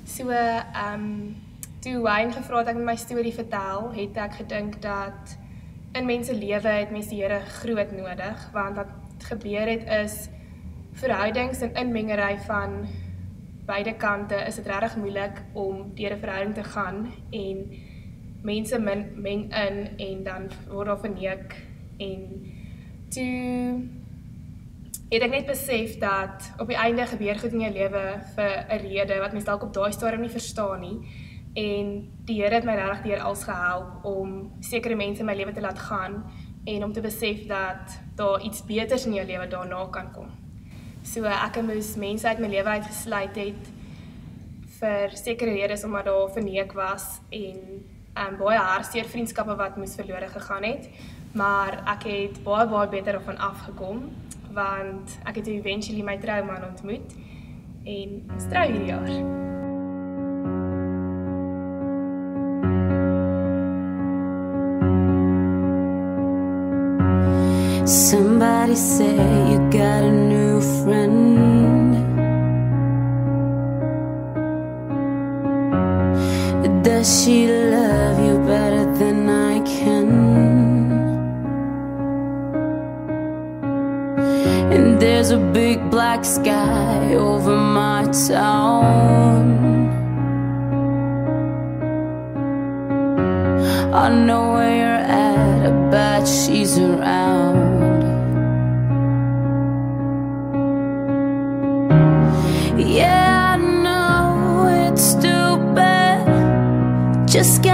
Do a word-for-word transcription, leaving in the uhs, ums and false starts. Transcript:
So, um, toe Wayne gevra het ek my storie vertel, het ek gedink dat in mense lewe het mense die Here groot nodig, want wat gebeur het is verhoudings en inmengery van beide kante is dit regtig moeilik om deur 'n verhouding te gaan en mense men, meng in en dan word daar verneek en toe het ek net besef dat op die einde gebeur goed in jou lewe vir 'n rede wat mens dalk op daai stadium nie verstaan nie en die Here het my regtig deur als gehelp om sekere mense in my lewe te laat gaan en om te besef dat daar iets beters in jou lewe daarna kan kom. So ek moes mense uit my lewe uitgesluit het vir sekere redes omdat daar verneek was en um, baie hartseer vriendskappe wat moes verlore gegaan het, maar ek het baie baie beter daarvan afgekom want ek het eventually my trouman ontmoet en is trou hierdie jaar. Somebody say you got a new friend. Does she love you better than I can? And there's a big black sky over my town. I know where you're at, I bet she's around. Yeah, I know it's too bad. Just